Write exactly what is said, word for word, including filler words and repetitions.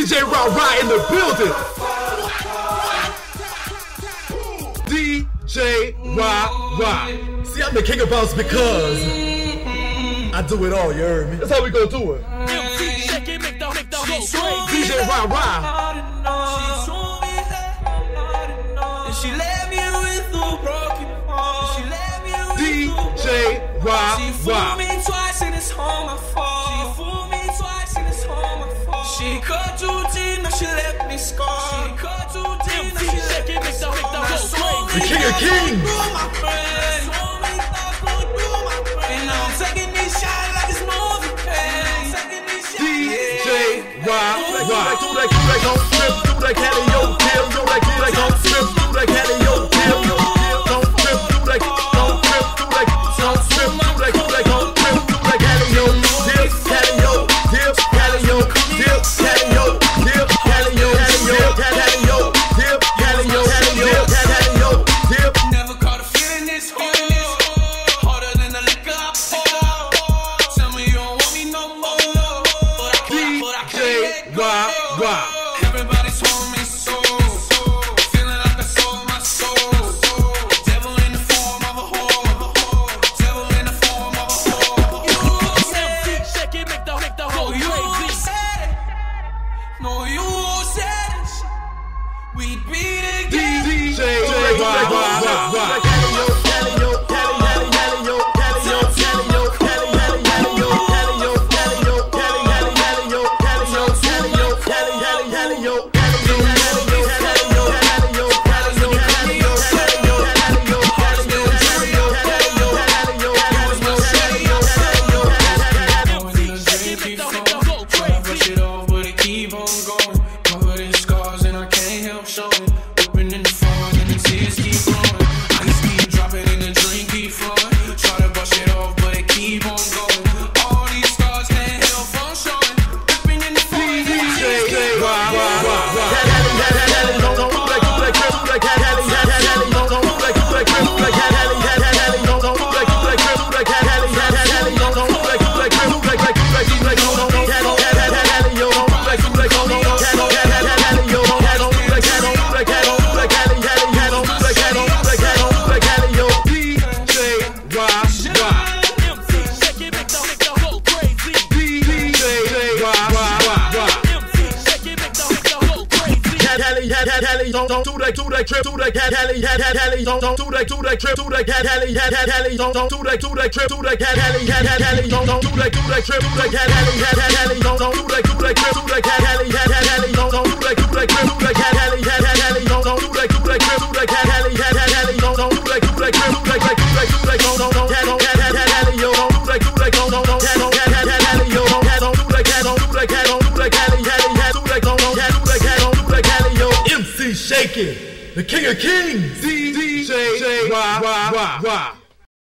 J Rah-Rah in the building. D J Rah-Rah. See, I'm the king of bounce because I do it all, you heard me? That's how we gonna do it. M C Shakie, make the, make the whole D J Rah-Rah. She left me with a broken heart. She left me with D J Rah-Rah. She fooled me twice and it's all my fault. She fooled me twice and it's all my fault. She cut too deep, now she left me scarred. She cut too deep, now she left me scarred. The king of kings. And I'm taking these shots like it's movie pain. D J Rah-Rah. Do that, do that, don't trip, do that, caddy, yo, kill, do that, do that, don't trip, do that, caddy, yo, kill, yo, kill, don't trip, do that, don't trip, do that, don't trip, do that, do that, don't trip, do that, caddy, yo, dip, caddy, yo, dip, caddy, yo, dip, caddy, yo, dip, caddy, yo, caddy, yo, dip, caddy, yo, caddy, yo, caddy, yo, dip. Never caught a feeling this hard. Harder than the liquor I pour. Tell me you don't want me no more. But I can't, but I can't. Rah-Rah. Everybody's holding me so, feeling like I sold my soul. Devil in the form of a whore. Devil in the form of a whore. You said it. Shakie, make the, make the whole You crazy. said it. No, you said it. We beat it again. D J Rah-Rah. Don't don't do that, do that trip, do that cat heli, hat hat heli. Don't don't do that, do that trip, do that cat heli, hat hat heli. Don't don't do that, do that trip, do that cat heli, hat hat heli. Don't don't do that, do that trip, do that cat heli, hat hat heli. Don't don't do that, do that trip, do that cat heli, hat hat heli. Don't don't do that, do that trip, do that cat heli, hat hat heli. Don't don't do that, do that trip, do that cat heli, hat hat heli. Don't don't do that, do that trip, do that do that do that don't don't don't cat don't cat hat hat heli. Yo don't do that, do that don't don't don't cat don't cat hat hat heli. Yo don't cat don't do that, cat don't do that, cat don't do that heli heli hat do that don't don't cat do that cat don't do that heli. Yo M C Shakie, the king of kings, D J Rah-Rah.